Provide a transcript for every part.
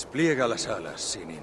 Despliega las alas, Sinin.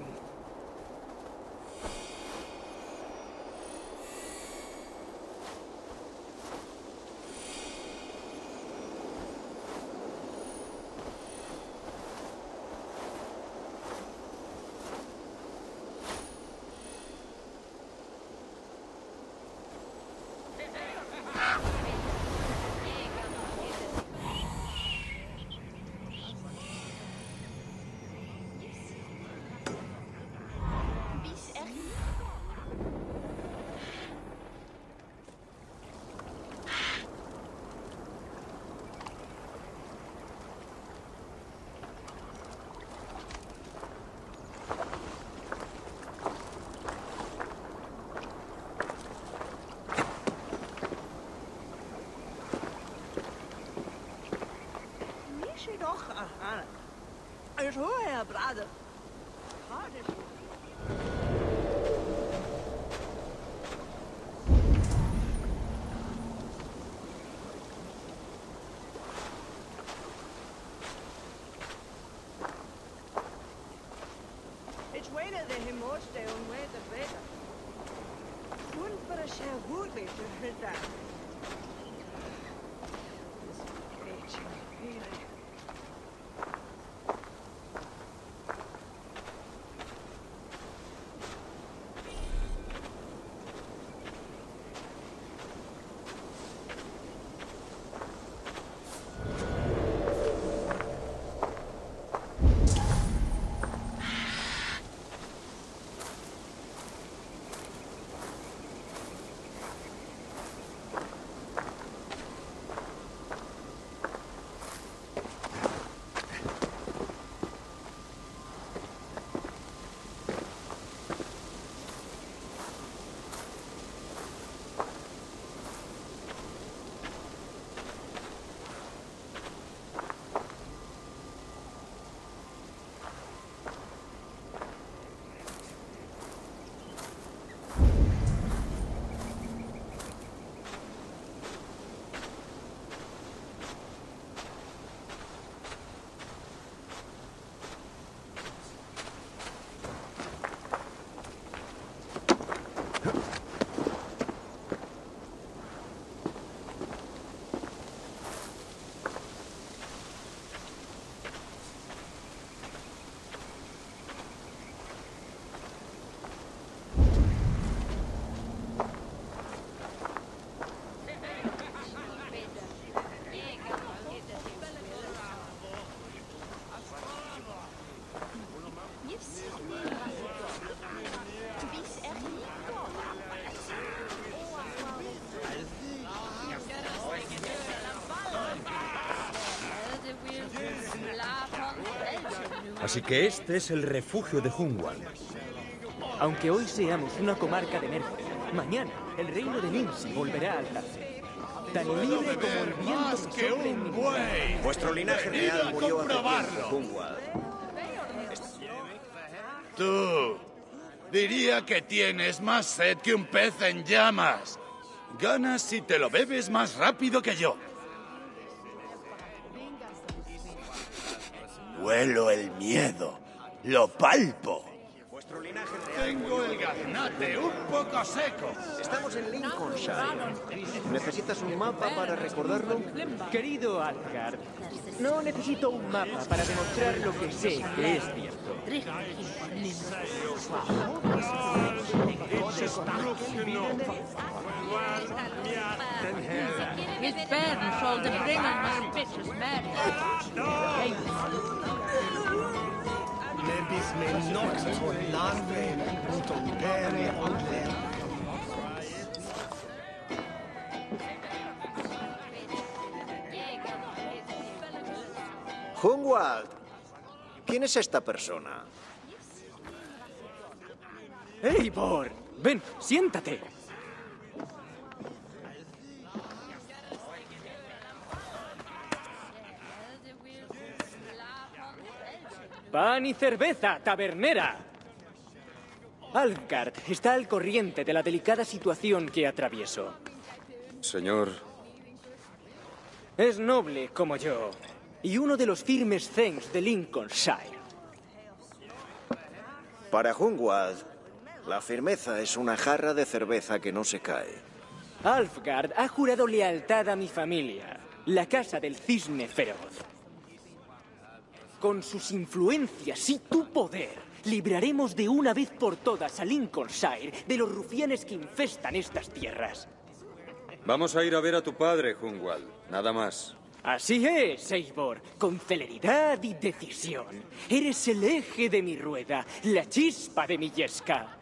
Así que este es el refugio de Hunwald. Aunque hoy seamos una comarca de Nerford, mañana el reino de Nimsi volverá a alzarse. Tan libre como el viento que sopla en mi buey. Vuestro linaje real murió hace tiempo, Hunwald. Tú, diría que tienes más sed que un pez en llamas. Ganas si te lo bebes más rápido que yo. Huelo el miedo, lo palpo. Vuestro linaje real. Tengo el gaznate un poco seco. Estamos en Lincolnshire. ¿Necesitas un mapa para recordarlo? Querido Algar, no necesito un mapa para demostrar lo que sé que es cierto. His parents told to bring him my bitches mad. Nebis me noctur larve ut ompere odler. Hunwald, ¿quién es esta persona? Eivor, ven, siéntate. Pan y cerveza, tabernera. Algard está al corriente de la delicada situación que atravieso. Señor, Es noble como yo, y uno de los firmes Thanes de Lincolnshire. Para Hungwald, la firmeza es una jarra de cerveza que no se cae. Alfgard ha jurado lealtad a mi familia, la Casa del Cisne Feroz. Con sus influencias y tu poder, libraremos de una vez por todas a Lincolnshire de los rufianes que infestan estas tierras. Vamos a ir a ver a tu padre, Hungwald. Nada más. Así es, Eivor, con celeridad y decisión. Eres el eje de mi rueda, la chispa de mi yesca.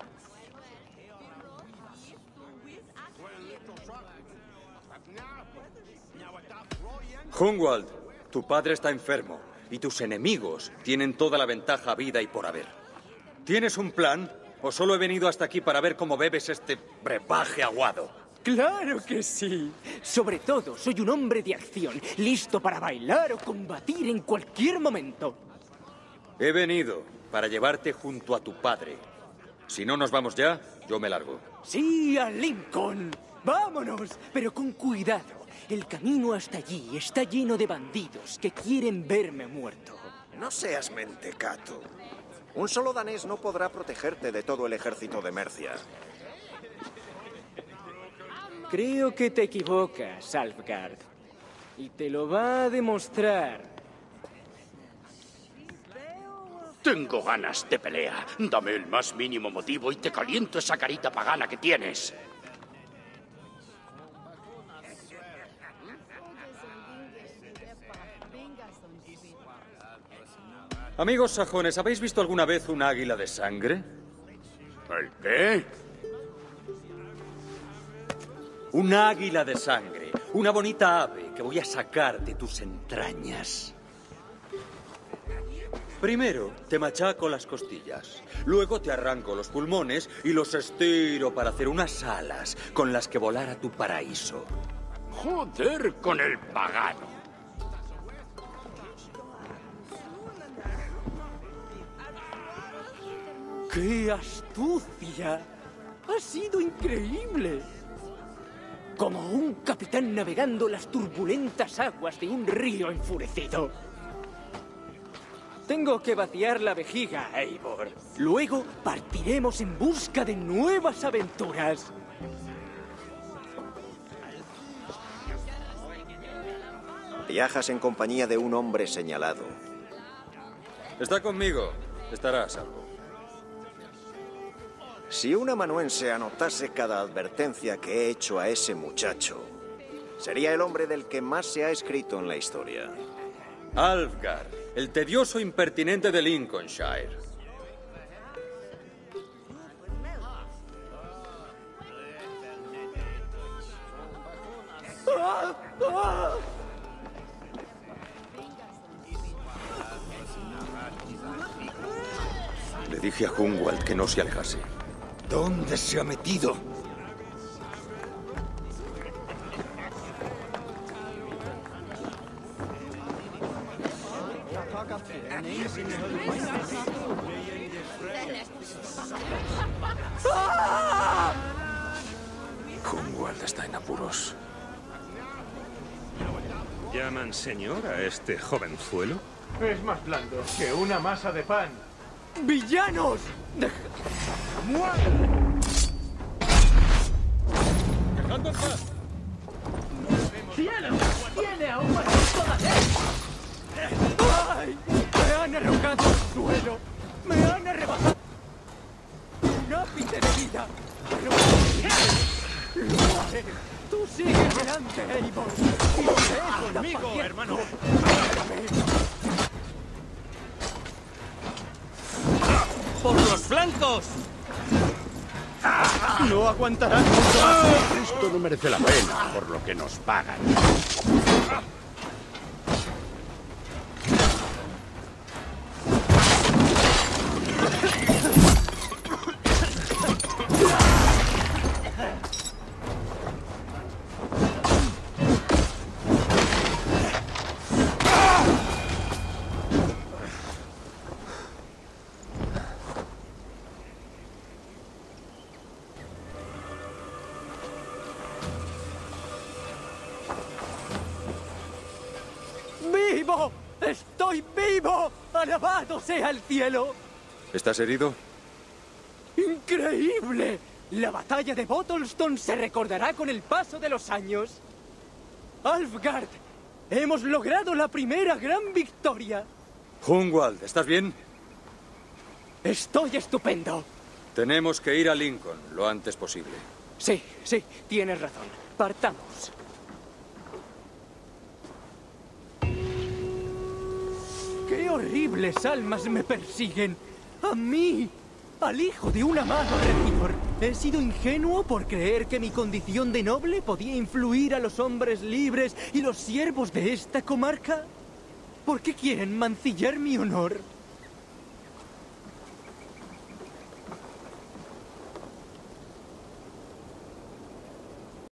Hungwald, tu padre está enfermo y tus enemigos tienen toda la ventaja habida y por haber. ¿Tienes un plan o solo he venido hasta aquí para ver cómo bebes este brebaje aguado? ¡Claro que sí! Sobre todo, soy un hombre de acción, listo para bailar o combatir en cualquier momento. He venido para llevarte junto a tu padre. Si no nos vamos ya, yo me largo. ¡Sí, a Lincoln! ¡Vámonos! Pero con cuidado. El camino hasta allí está lleno de bandidos que quieren verme muerto. No seas mentecato. Un solo danés no podrá protegerte de todo el ejército de Mercia. Creo que te equivocas, Alfgard. Y te lo va a demostrar. Tengo ganas de pelea. Dame el más mínimo motivo y te caliento esa carita pagana que tienes. Amigos sajones, ¿habéis visto alguna vez un águila de sangre? ¿El qué? Un águila de sangre. Una bonita ave que voy a sacar de tus entrañas. Primero te machaco las costillas. Luego te arranco los pulmones y los estiro para hacer unas alas con las que volar a tu paraíso. Joder con el pagano. ¡Qué astucia! ¡Ha sido increíble! Como un capitán navegando las turbulentas aguas de un río enfurecido. Tengo que vaciar la vejiga, Eivor. Luego partiremos en busca de nuevas aventuras. Viajas en compañía de un hombre señalado. Está conmigo. Estará a salvo. Si un amanuense anotase cada advertencia que he hecho a ese muchacho, sería el hombre del que más se ha escrito en la historia. Alfgard, el tedioso impertinente de Lincolnshire. Le dije a Hungwald que no se alejase. ¿Dónde se ha metido? Hungwald está en apuros. ¿Llaman señor a este jovenzuelo? Es más blando que una masa de pan. ¡Villanos! ¡Dejadme en paz! ¡Cielo! ¡Tiene aún más todas! ¡Ay! ¡Me han arrojado al suelo! ¡Me han arrebatado un ápice de vida! ¡Pero lo haré! ¡Tú sigue adelante, Eivor! ¡Conmigo, hermano! ¡Por los flancos! No aguantarán mucho más. Esto no merece la pena por lo que nos pagan. ¡Vivo! ¡Estoy vivo! ¡Alabado sea el cielo! ¿Estás herido? ¡Increíble! La batalla de Bottlestone se recordará con el paso de los años. Alfgard, hemos logrado la primera gran victoria. Hungwald, ¿estás bien? Estoy estupendo. Tenemos que ir a Lincoln lo antes posible. Sí, tienes razón. Partamos. ¡Qué horribles almas me persiguen! ¡A mí! ¡Al hijo de un amado regidor! ¿He sido ingenuo por creer que mi condición de noble podía influir a los hombres libres y los siervos de esta comarca? ¿Por qué quieren mancillar mi honor?